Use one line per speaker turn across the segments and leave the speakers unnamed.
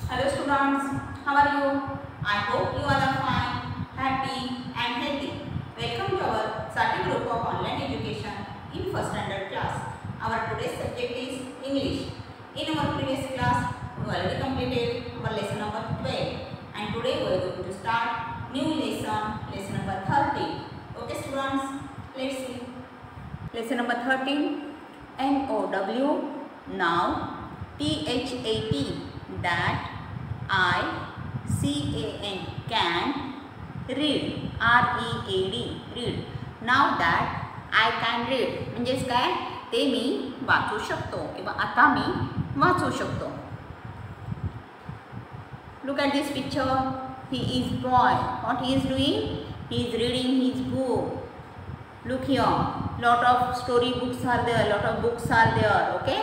Hello students, how are you? I hope you all are fine, happy and healthy. Welcome to our starting group of online education in first standard class. Our today's subject is English. In our previous class, we already completed our lesson number 12 and today we are going to start new lesson, lesson number 13. Okay students, let's see. Lesson number 13, NOW, now, THAT, that, I-C-A-N, can, read, R-E-A-D, read. Now that I can read, म्हणजेच काय ते मी वाचू शकतो किंवा आता मी वाचू शकतो. Look at this picture. He is boy. What he is doing? He is reading his book. Look here. Lot of story books are there. Lot of books are there. Okay.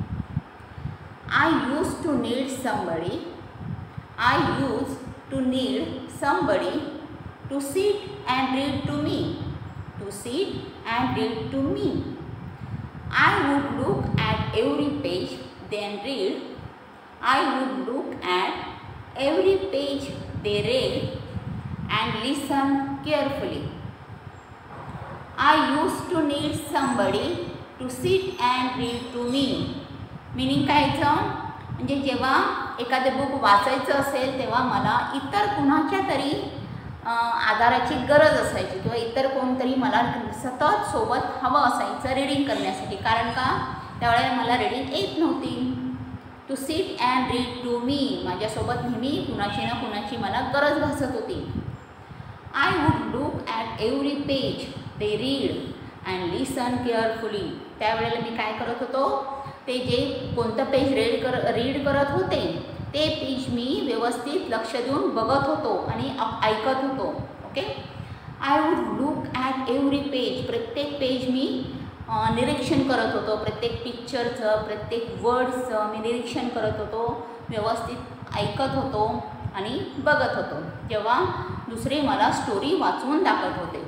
I used to need somebody. I used to need somebody to sit and read to me. To sit and read to me. I would look at every page, then read. I would look at every page they read and listen carefully. I used to need somebody to sit and read to me. Meaning काय याचं? म्हणजे जेव्हा एखादं book वाचायचं असेल तेव्हा मला इतर कुणाच्या तरी आधाराची गरज असायची किंवा इतर कोणतरी मला सतत सोबत हवं असायचं रीडिंग करण्यासाठी. कारण का त्यावेळेला मला रीडिंग येत नव्हती. To sit and read to me, माझ्यासोबत नेहमी कुणाची ना कुणाची मला गरज भासत होती. I would look at every page they read and listen carefully. त्यावेळेला मी काय करत होतो, ते जे कोणतं पेज रीड करत होते ते पेज मी व्यवस्थित लक्ष देऊन बघत होतो आणि ऐकत होतो. Okay. I would look at every page, प्रत्येक पेज मी निरीक्षण करत होतो. प्रत्येक पिक्चरचं, प्रत्येक वर्ड्सचं मी निरीक्षण करत होतो, व्यवस्थित ऐकत होतो आणि बघत होतो जेव्हा दुसरे मला स्टोरी वाचून दाखवत होते.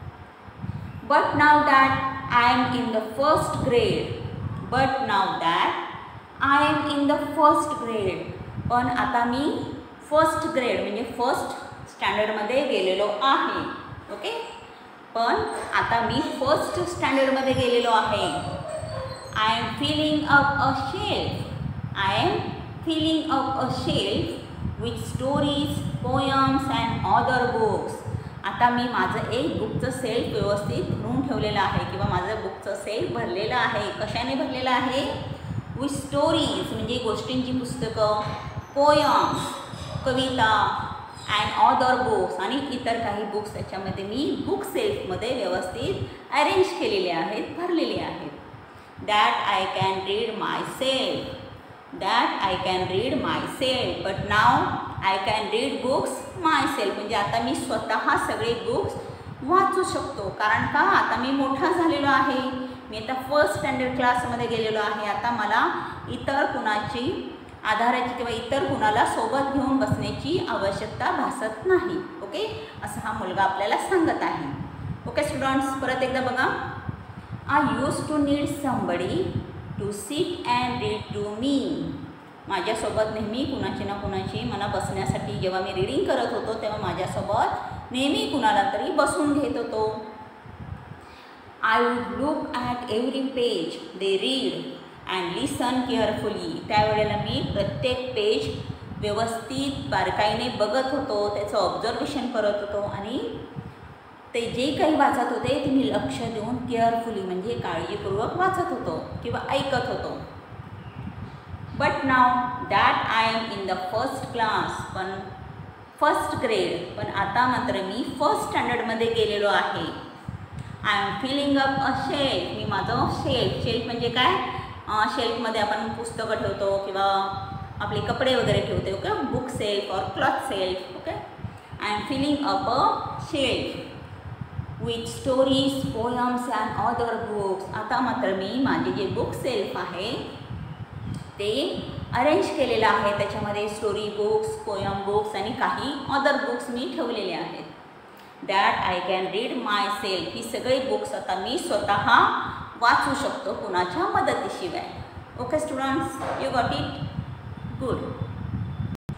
But now that I am in the first grade. But now that I am in the first grade. पण आता मी फर्स्ट ग्रेड म्हणजे फर्स्ट स्टँडर्डमध्ये गेलेलो आहे. ओके. पण आता मी फर्स्ट स्टँडर्डमध्ये गेलेलो आहे. I am filling up a shelf. I am filling up a shelf with stories, poems and other books. आता मी माझं एक बुकचं सेल्फ व्यवस्थित भरून ठेवलेलं आहे किंवा माझं बुकचं सेल्फ भरलेलं आहे. कशाने भरलेलं आहे? विथ स्टोरीज म्हणजे गोष्टींची पुस्तकं, पोयम्स कविता अँड अदर बुक्स आणि इतर काही बुक्स त्याच्यामध्ये मी बुक सेल्फमध्ये व्यवस्थित अरेंज केलेले आहेत, भरलेले आहेत. That I can read myself. That I can read myself. But now I can read books myself. म्हणजे आता मी स्वतः सगळे बुक्स वाचू शकतो. कारण का आता मी मोठा झालेलो आहे. मी आता फर्स्ट स्टँडर्ड क्लासमध्ये गेलेलो आहे. आता मला इतर कुणाची आधाराची किंवा इतर कुणाला सोबत घेऊन बसण्याची आवश्यकता भासत नाही. ओके. असं हा मुलगा आपल्याला सांगत आहे. ओके स्टुडंट्स, परत एकदा बघा. I use to need somebody to sit and read to me. माझ्यासोबत नेहमी कुणाची ना कुणाची मला बसण्यासाठी जेव्हा मी रीडिंग करत होतो तेव्हा माझ्यासोबत नेहमी कुणाला तरी बसून घेत होतो. I would look at every page they read and listen carefully. त्यावेळेला मी प्रत्येक पेज व्यवस्थित बारकाईने बघत होतो, त्याचं ऑब्झर्वेशन करत होतो आणि ते जे काही वाचत होते ते मी लक्ष देऊन केअरफुली म्हणजे काळजीपूर्वक वाचत होतो किंवा ऐकत होतो. But now that I am in the first class. पण फर्स्ट ग्रेड. पण आता मात्र मी फर्स्ट स्टँडर्डमध्ये गेलेलो आहे. I am filling up a shelf. मी माझं शेल्फ म्हणजे काय? शेल्फमध्ये आपण पुस्तकं ठेवतो किंवा आपले कपडे वगैरे ठेवतो. ओके. बुक सेल्फ और cloth shelf. Okay. I am filling up a shelf with stories, poems and other books. आता मात्र मी माझे जे बुक सेल्फ आहे ते अरेंज केलेलं आहे. त्याच्यामध्ये स्टोरी बुक्स, पोयम बुक्स आणि काही अदर बुक्स मी ठेवलेले आहेत. That I can read myself. ही सगळी बुक्स आता मी स्वतः वाचू शकतो कुणाच्या मदतीशिवाय. Okay students, you got it? Good.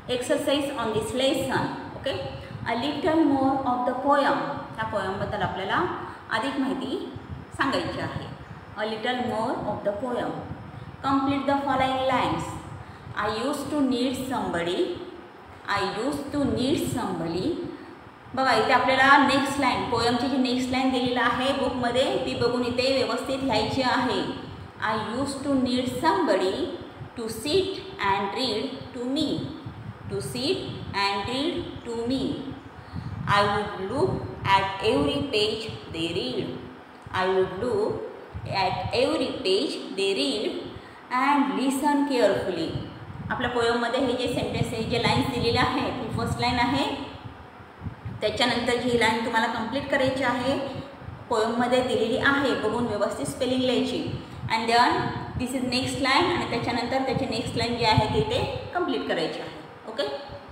exercise on this lesson. Okay, a little more of the poem. ह्या पोयमबद्दल आपल्याला अधिक माहिती सांगायची आहे. A little more of the poem. Complete the following lines. I used to need somebody. I used to need somebody. बघा इथे आपल्याला next line, पोयमची जी नेक्स्ट लाईन दिलेली आहे बुकमध्ये ती बघून इथे व्यवस्थित लिहायची आहे. I used to need somebody to sit and read to me. To sit and read to me. I would look at every page they read. I would look at every page they read and listen carefully. आपल्या पोयममध्ये हे जे sentence आहे, जे lines दिलेले आहेत, ही first line आहे. त्याच्यानंतर ही line तुम्हाला कंप्लीट करायची आहे, पोयममध्ये दिलेली आहे, बघून व्यवस्थित स्पेलिंग लिहायची. And then this is next line आणि त्याच्यानंतर त्याची नेक्स्ट लाईन जी आहे ती ते कंप्लीट करायची आहे. ओके.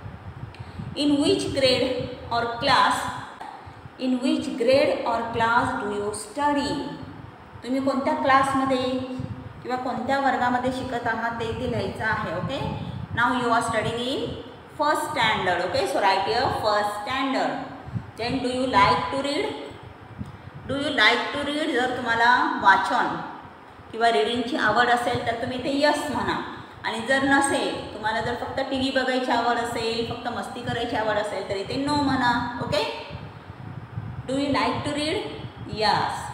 इन विच ग्रेड और क्लास, इन विच ग्रेड और क्लास डू यू स्टडी. तुम्ही कोणत्या क्लासमध्ये किंवा कोणत्या वर्गामध्ये शिकत आहात ते इथे लिहायचं आहे. Okay. Now you are studying in first standard. Okay. So write here first standard. Then do you like to read. Do you like to read. जर तुम्हाला वाचन किंवा रीडिंगची आवड असेल तर तुम्ही ते यस म्हणा. आणि जर नसेल, तुम्हाला जर फक्त टी व्ही बघायची आवड असेल, फक्त मस्ती करायची आवड असेल तर इथे नो म्हणा. Okay. Do you like to read. Yes.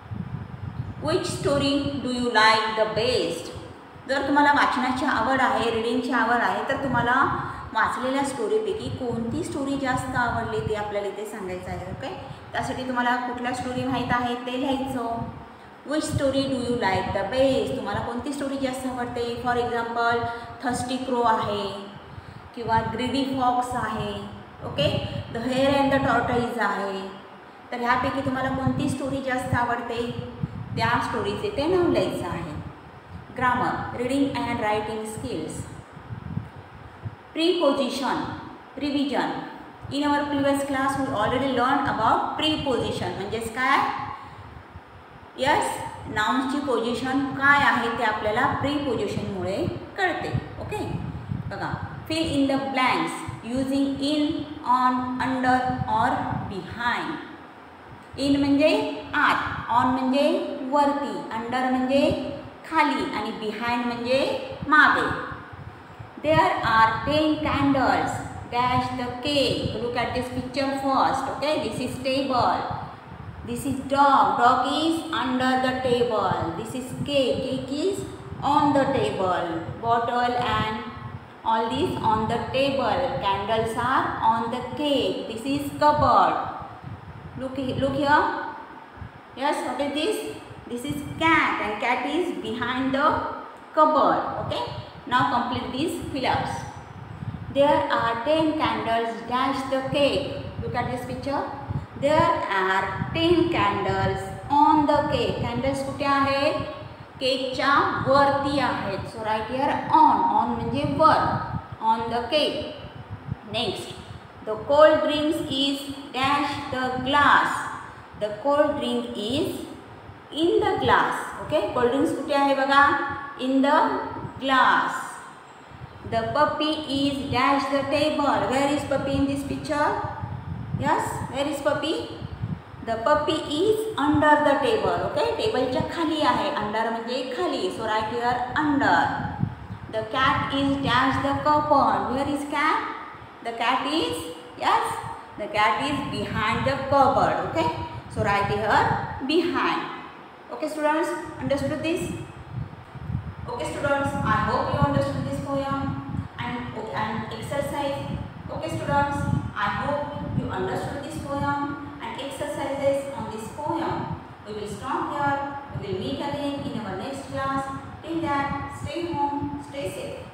Which story do you like the best. जर तुम्हाला वाचनाची आवड आहे, रीडिंगची आवड आहे तर तुम्हाला वाचलेल्या स्टोरीपैकी कोणती स्टोरी जास्त आवडली ते आपल्याला इथे सांगायचं आहे. ओके. त्यासाठी तुम्हाला कुठल्या स्टोरी माहीत आहे ते लिहायचं. Which story do you like the best. तुम्हाला कोणती स्टोरी जास्त आवडते. फॉर एक्झाम्पल थर्स्टी क्रो आहे किंवा ग्रीडी फॉक्स आहे. Okay. The hare and the tortoise आहे. तर ह्यापैकी तुम्हाला कोणती स्टोरी जास्त आवडते त्या स्टोरीचे ते नाव लिहायचं आहे. Grammar, reading and writing skills. Preposition, revision. In our previous class we already learn about preposition. म्हणजेच काय. यस, नाउन्सची पोझिशन काय आहे ते आपल्याला प्रीपोजिशनमुळे कळते. ओके. बघा. Fill in the blanks using in, on, under or behind. In म्हणजे आत, ऑन म्हणजे वरती, अंडर म्हणजे खाली आणि बिहाइंड म्हणजे मागे. There are 10 candles. Dash the cake. Look at this picture first. Okay. This is table. This is dog. Dog is under the table. This is cake. Cake is on the table. Bottle and all these on the table. Candles are on the cake. This is cupboard. Look here. Yes, what is this? This is cat and cat is behind the cupboard. Okay. Now complete these fill-ups. There are 10 candles. Dash the cake. Look at this picture. There are 10 candles on the cake. Candles कुठे आहेत. केकच्या वरती आहेत. So right here on. On म्हणजे वर. On the cake. Next. The cold drinks is dash the glass. The cold drink is in the glass. Okay. Cold drinks कुठे आहे बघा. In the glass. The puppy is dash the table. Where is puppy in this picture? Yes, where is puppy? The puppy is under the table. Okay, टेबलच्या खाली आहे. Under म्हणजे खाली. So right here under. The cat is dash the cupboard. Where is cat? The cat is, yes, the cat is behind the cupboard. Okay, so right here behind. Okay students, understood this? Okay students, I hope you understood this poem and exercise. Okay students, I hope you understood this poem and exercises on this poem. We will stop here. We will meet again in our next class. Till then, stay home, stay safe.